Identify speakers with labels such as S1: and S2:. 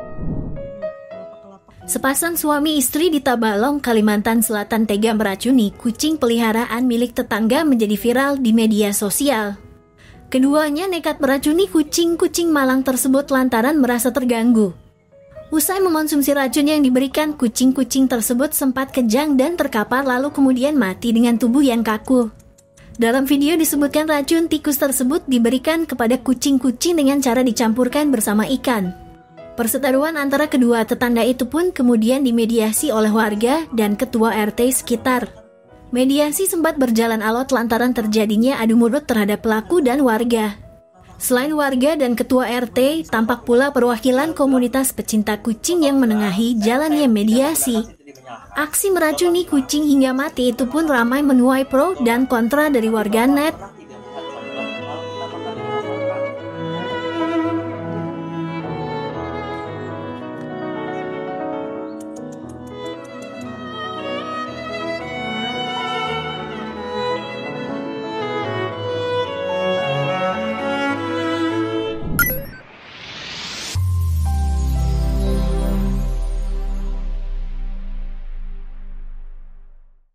S1: Sepasang suami istri di Tabalong, Kalimantan Selatan tega meracuni kucing peliharaan milik tetangga menjadi viral di media sosial. Keduanya nekat meracuni kucing-kucing malang tersebut lantaran merasa terganggu. Usai mengonsumsi racun yang diberikan, kucing-kucing tersebut sempat kejang dan terkapar lalu kemudian mati dengan tubuh yang kaku. Dalam video disebutkan racun tikus tersebut diberikan kepada kucing-kucing dengan cara dicampurkan bersama ikan. Perseteruan antara kedua tetangga itu pun kemudian dimediasi oleh warga dan ketua RT sekitar. Mediasi sempat berjalan alot lantaran terjadinya adu mulut terhadap pelaku dan warga. Selain warga dan ketua RT, tampak pula perwakilan komunitas pecinta kucing yang menengahi jalannya mediasi. Aksi meracuni kucing hingga mati itu pun ramai menuai pro dan kontra dari warganet.